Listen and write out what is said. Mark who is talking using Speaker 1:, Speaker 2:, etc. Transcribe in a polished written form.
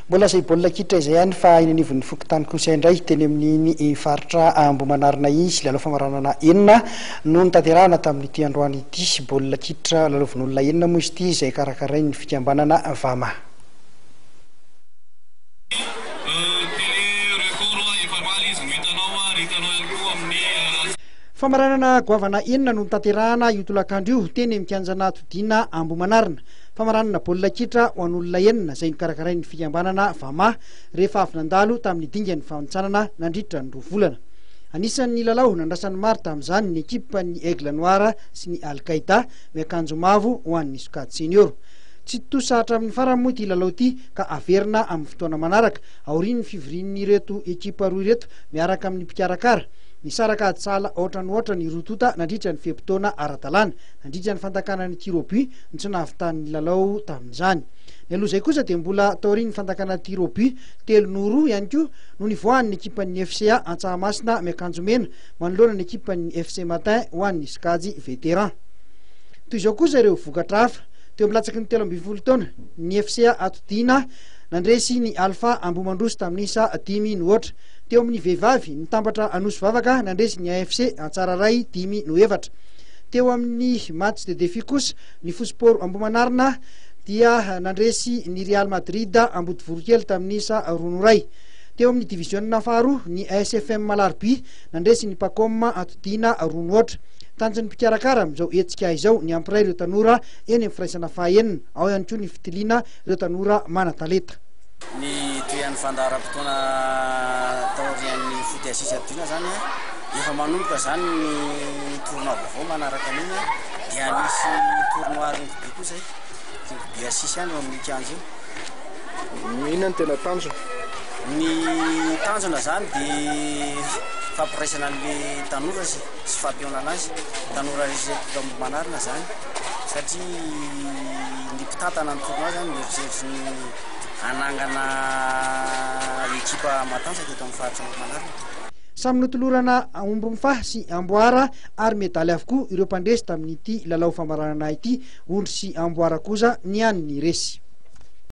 Speaker 1: Mbola zay baolina kitra izay ihany fa iny anivon'ny fokontany kosa indray teny amin'ny faritra Ambohimanarina izy lalao famaranana enina no nitanterahana tamin'ity androany ity baolina kitra lalaovin'olona enina moa izy ity izay karakarain'ny fikambanana Vama. Famaranana goavana enina no nitanterahana io tolakandro io teny amin'ny kianjana Todina Ambohimanarina. Famaranana baolina kitra ho an'olona enina izay nikarakarain'ny fikambanana Vama rehefa avy nandalo tamin'ny dingan'ny fanotsanana nandritra ny roa volana. Anisan'ny lalao nandrasany maro tamin'izany ny ekipan'ny Aigle Noir sy ny Al-Qaïda miakanjo mavo ho an'ny Sokady Senior. Tsy tosahatra amin'ny farany moa ity lalao ity ka averina amin'ny fotoana manaraka aorian'ny fivorian'ireto ekipa roa ireto miaraka amin'ny mpikarakara. Nisaraka adsala ohatran ny rotota nandritra ny fehim-potoana ara-dalàna nandritra ny fantakana ny tir au but ny tsy nahavitan'ny lalao tamin'izany. Ny aloha izay kosa dia mbola taorian'ny fantakana tir au but 3-0 ihany koa no nivoahan'ny ekipan'ny FCA Antsahamasina miakanjo mena manoloana ny ekipan'ny FC Matin ho an'ny Skady Vétéran. Toy izao kosa ireo vokatra hafa teo amin'ny latsaky ny 13 taona ny FCA Atodina nandresy ny Alpha Ambomandroso tamin'isa 5-0. Teo amin'ny vehivavy nitambatra Anosy Vavaka nandresy ny AFC Antsararay 5-7. Teo amin'ny match de défi kosa ny Fosport Ambohimanarina dia nandresy ny Real Madrid Ambodivorokely tamin'isa 2-0. Teo amin'ny divisionna faharoa ny ASFM Malarby nandresy ny Pacom Atodina 2-0. Tanjon'ny mpikarakara amin'izao hetsika izao ny ampiray ireo tanora eny amin'ny firaisana fahaenina ao ihany koa ny fitiliana ireo tanora mana-talenta.
Speaker 2: Ny toean'ny fandaharam-potoana taorian'ny foot assise Atodina zany efa manomboka zany ny tournoi vaovao manaraka an'iny dia misy tournoi ringoby kosa ringoby assise any amin'ny kianjo io.
Speaker 1: Inona ny tena tanjona?
Speaker 2: Ny tanjona zany dia fampiraisana an'le tanora sy fampiona anazy tanora rehetra eto Ambohimanarina zany satria ny mpitantana ny tournoi zany mieritreritra ny anangana ekipa matanjaka eto amin'ny faritra Ambohimanarina.
Speaker 1: Samy notolorana omby mifaha sy amboara ary medaly avokoa ireo mpandresy tamin'ity lalao famaranana ity. Ondry sy amboara kosa ny an'ny resy.